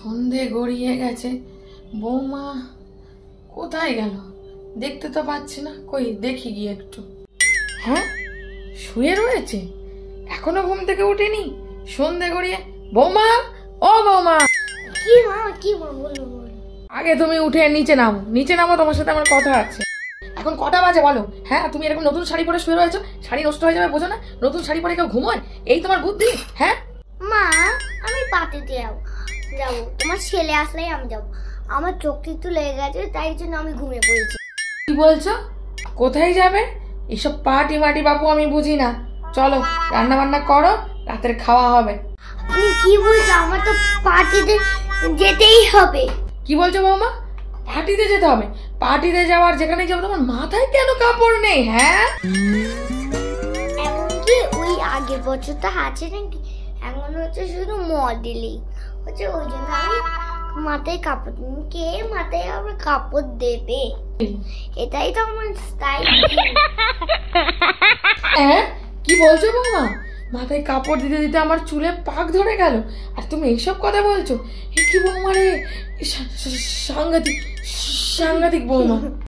সন্ধে গড়িয়ে গেছে, বৌমা কোথায় গেল? দেখতে তো পাচ্ছি না। কই দেখি গিয়ে একটু। হ্যাঁ, শুয়ে রয়েছে, এখনো ঘুম থেকে উঠেনি। সন্ধে গড়িয়ে। বৌমা, ও বৌমা। কি মা, কি মা, বলো বলো। আগে তুমি উঠে নিচে নামো, নিচে নামো, তোমার সাথে আমার কথা আছে। এখন কটা বাজে বলো? হ্যাঁ, তুমি এরকম নতুন শাড়ি পরে শুয়ে রয়েছো, শাড়ি নষ্ট হয়ে যাবে বোঝো না? নতুন শাড়ি পরে কেউ ঘুমোয়? এই তোমার বুদ্ধি? হ্যাঁ মা, আমি পার্টিতে যাবো, তোমার ছেলে আসলেই আমি যাবো। আমার চোখটি একটু লেগে গেছে, তাই জন্য আমি ঘুমিয়ে পড়েছি। কি বলছো? কোথায় যাবে? এসব পার্টি মাটি বাপু আমি বুঝি না। চলো রান্না বান্না করো, রাতের খাওয়া হবে। তুমি কি বলছো? আমার তো পার্টিতে যেতেই হবে। কি বলছো বৌমা? পার্টিতে যেতে হবে? পার্টিতে যাওয়ার যেখানে যাবো, তোমার মাথায় কেন কাপড় নেই? হ্যাঁ, এমনকি ওই আগের বছর তো আছে নাকি, এখন হচ্ছে শুধু মডেলিং হচ্ছে, ওই জন্য আমি মাথায় কাপড়। কে মাথায় আবার কাপড় দেবে? এটাই তো আমার স্টাইল। হ্যাঁ, কি বলছো বৌমা? মাথায় কাপড় দিতে দিতে আমার চুলে পাক ধরে গেল, আর তুমি এইসব কথা বলছো? এ কি বৌমা রে, সাংঘাতিক সাংঘাতিক বৌমা।